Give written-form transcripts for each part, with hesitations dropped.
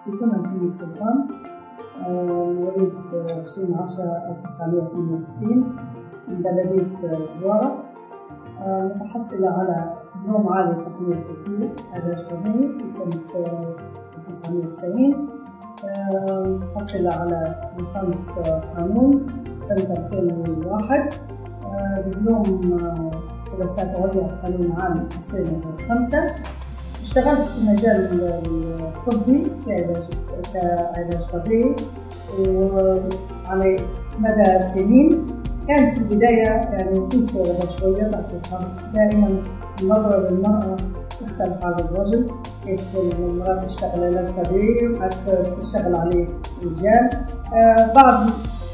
سيتونة محمد سلطان، مواليد 20/10/1962 من بلدية زوارة، متحصلة على دبلوم عالي التقنية الطبية علاج طبيعي في سنة 1990، متحصلة على ليسانس قانون سنة 2001، دبلوم دراسات عليا قانون عام 2005. اشتغلت في المجال الطبي كعلاج طبيعي وعلى مدى سنين. كانت في البداية يعني في صعوبة شوية، دائما النظرة للمرأة تختلف عن الرجل، كيف المرأة تشتغل علاج طبيعي وحتى تشتغل عليه الرجال. بعض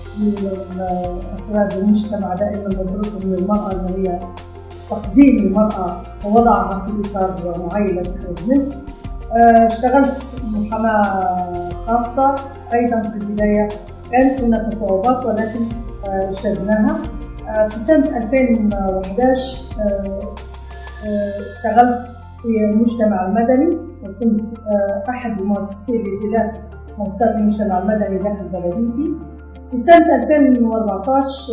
أفراد المجتمع دائما نظرتهم للمرأة أن هي تقزيم المرأة ووضعها في إطار معين لا تخرج منه. اشتغلت محاماة خاصة أيضا في البداية، كانت هناك صعوبات ولكن اجتزناها. في سنة 2011 اشتغلت في المجتمع المدني، وكنت أحد المؤسسين لائتلاف مؤسسات المجتمع المدني داخل بلديتي. في سنة 2014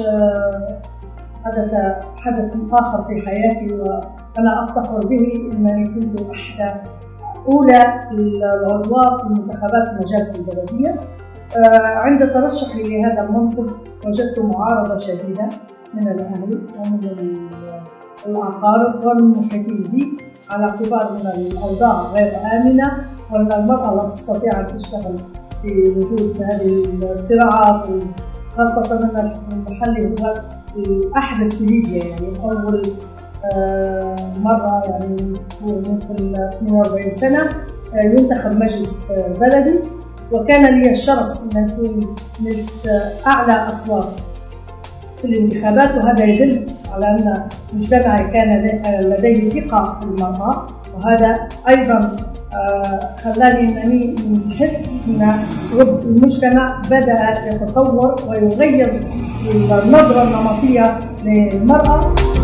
حدث آخر في حياتي وأنا أفتخر به، أنني كنت أحد أولى العضوات في منتخبات مجالس البلدية. عند ترشحي لهذا المنصب وجدت معارضة شديدة من الأهل ومن الأقارب والمحيطين بي، على اعتبار أن الأوضاع غير آمنة وأن المرأة لا تستطيع أن تشتغل في وجود هذه الصراعات، خاصة أن الحكم المحلي هو الأحدث في ليبيا، يعني أول مرة يعني ممكن 42 سنة ينتخب مجلس بلدي، وكان لي الشرف أن أكون نجد أعلى أصوات في الانتخابات، وهذا يدل على أن مجتمعي كان لديه ثقة في المرأة، وهذا أيضا خلاني أنني نحس أن المجتمع بدأ يتطور ويغير النظرة النمطية للمرأة.